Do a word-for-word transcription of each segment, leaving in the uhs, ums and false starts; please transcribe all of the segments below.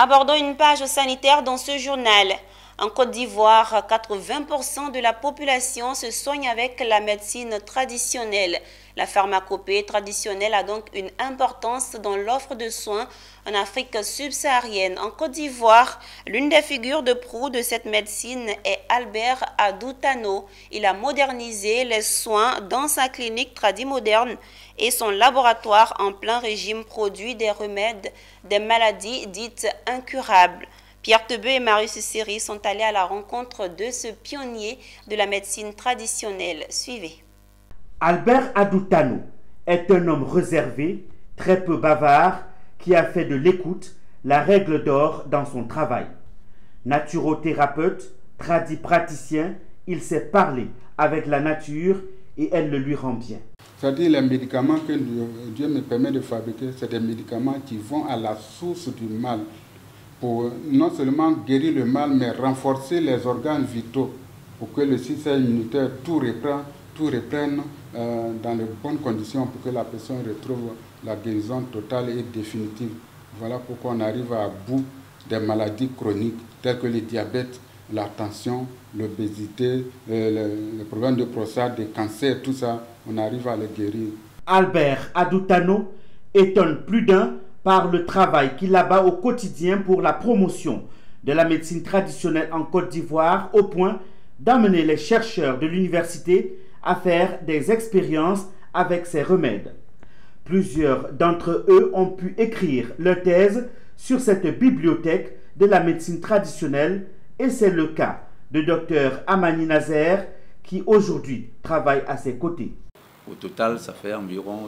Abordons une page sanitaire dans ce journal. En Côte d'Ivoire, quatre-vingts pour cent de la population se soigne avec la médecine traditionnelle. La pharmacopée traditionnelle a donc une importance dans l'offre de soins en Afrique subsaharienne. En Côte d'Ivoire, l'une des figures de proue de cette médecine est Albert Adoutano. Il a modernisé les soins dans sa clinique tradimoderne et son laboratoire en plein régime produit des remèdes des maladies dites incurables. Pierre Tebeu et Marius Siri sont allés à la rencontre de ce pionnier de la médecine traditionnelle. Suivez. Albert Adoutano est un homme réservé, très peu bavard, qui a fait de l'écoute la règle d'or dans son travail. Naturothérapeute, tradipraticien, il sait parler avec la nature et elle le lui rend bien. C'est-à-dire les médicaments que Dieu me permet de fabriquer, c'est des médicaments qui vont à la source du mal, pour non seulement guérir le mal, mais renforcer les organes vitaux pour que le système immunitaire tout reprenne, tout reprenne euh, dans les bonnes conditions pour que la personne retrouve la guérison totale et définitive. Voilà pourquoi on arrive à bout des maladies chroniques telles que le diabète, la tension, l'obésité, euh, le, le problème de prostate, des cancers, tout ça, on arrive à les guérir. Albert Adoutano étonne plus d'un par le travail qu'il abat au quotidien pour la promotion de la médecine traditionnelle en Côte d'Ivoire, au point d'amener les chercheurs de l'université à faire des expériences avec ces remèdes. Plusieurs d'entre eux ont pu écrire leur thèse sur cette bibliothèque de la médecine traditionnelle et c'est le cas de docteur Amani Nazer qui aujourd'hui travaille à ses côtés. Au total, ça fait environ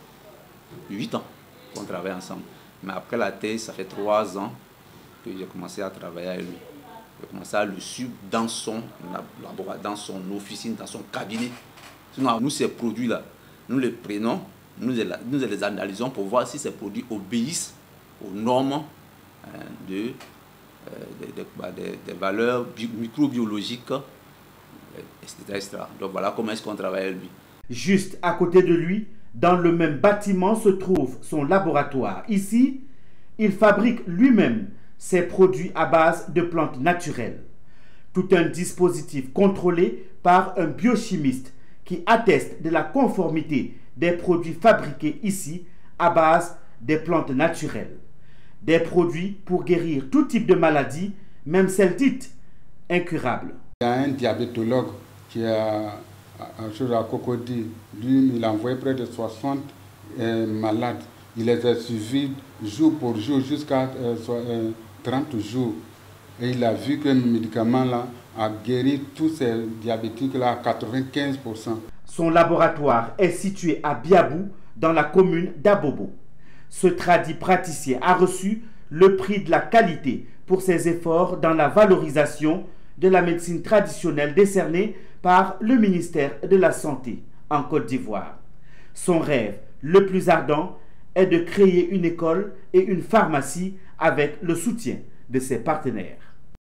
huit ans qu'on travaille ensemble. Mais après la thèse, ça fait trois ans que j'ai commencé à travailler avec lui. J'ai commencé à le suivre dans son laboratoire, dans son officine, dans son cabinet. Sinon, nous, ces produits-là, nous les prenons, nous les, nous les analysons pour voir si ces produits obéissent aux normes hein, de, euh, de, de, de, de valeurs microbiologiques, et cetera, et cetera. Donc voilà comment est-ce qu'on travaille avec lui. Juste à côté de lui, dans le même bâtiment se trouve son laboratoire. Ici, il fabrique lui-même ses produits à base de plantes naturelles. Tout un dispositif contrôlé par un biochimiste qui atteste de la conformité des produits fabriqués ici à base des plantes naturelles. Des produits pour guérir tout type de maladie, même celles dites incurables. Il y a un diabétologue qui a un chose à Cocody. Lui, il a envoyé près de soixante euh, malades. Il les a suivis jour pour jour jusqu'à euh, euh, trente jours. Et il a vu que le médicament-là a guéri tous ces diabétiques-là à quatre-vingt-quinze pour cent. Son laboratoire est situé à Biabou, dans la commune d'Abobo. Ce tradit praticien a reçu le prix de la qualité pour ses efforts dans la valorisation de la médecine traditionnelle décerné par le ministère de la Santé en Côte d'Ivoire. Son rêve le plus ardent est de créer une école et une pharmacie avec le soutien de ses partenaires.